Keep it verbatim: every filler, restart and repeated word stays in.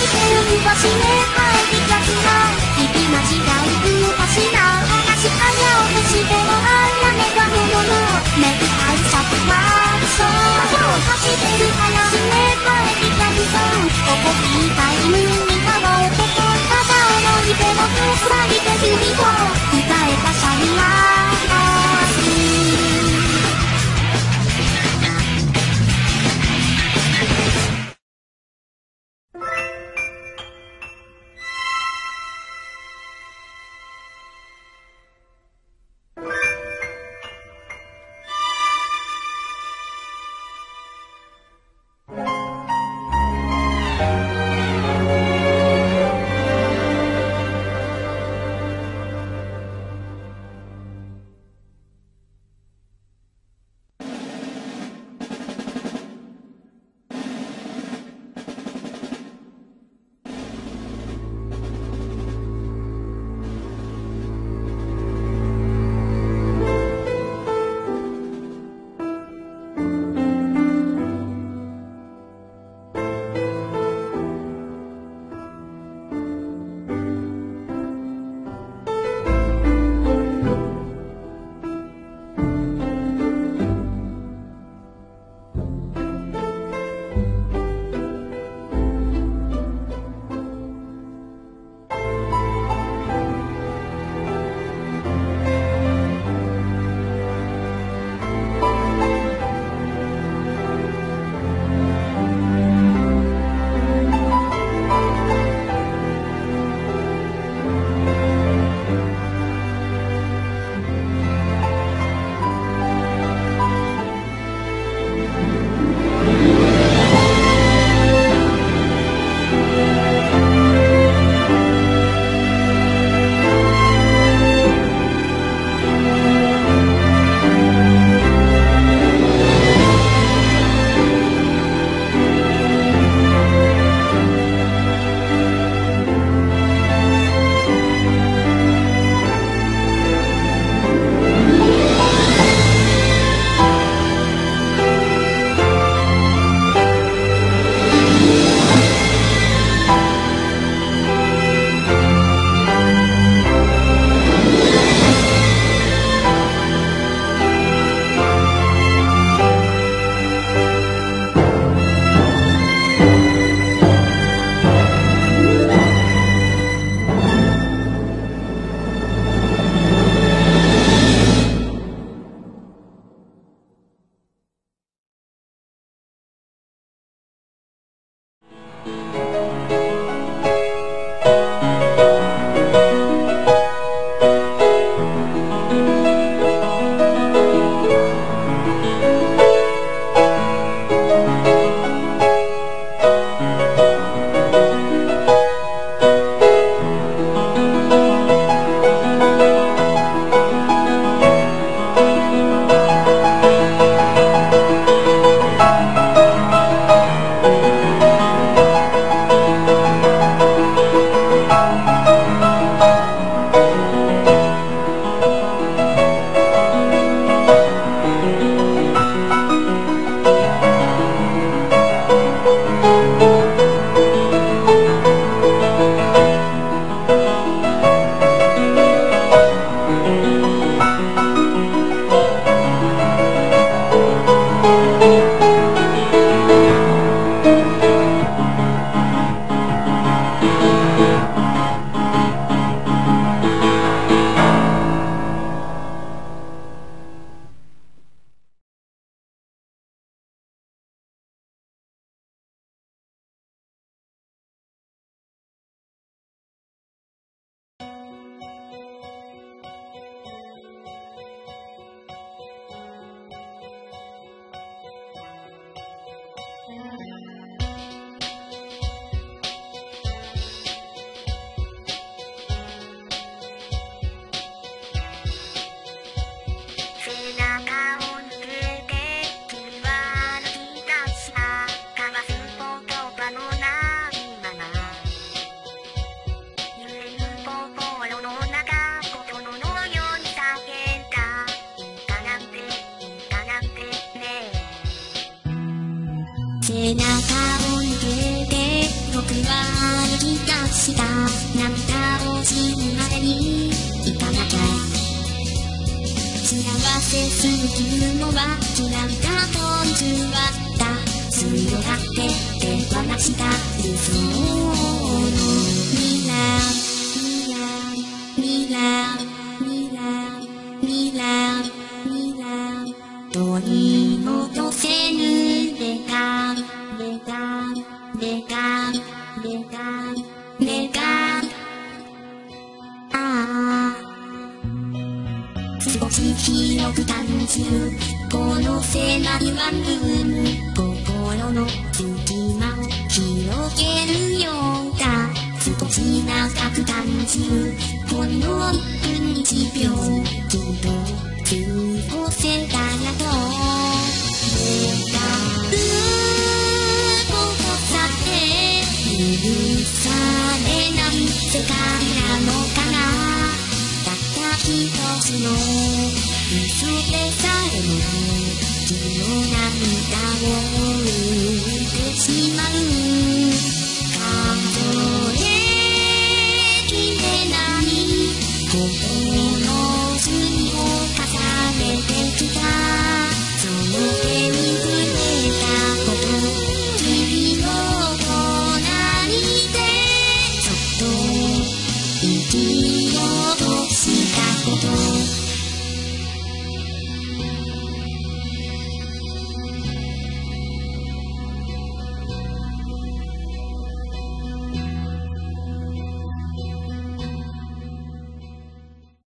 背中を抜けて僕は歩き出した涙を死ぬまでに行かなきゃ幸せすぎるのは嫌いだと偽った強がって手放した理想の未来未来未来未来未来取り戻せぬレガレガレガレガレガああ少し広く感じるこの狭いワンルーム心の隙間を広げるようだ少し長く感じるこのいちびょうきっと過ごせたらと願うことさえ許されない世界なのかなたった一つの嘘でさえも君の涙を生んでしまう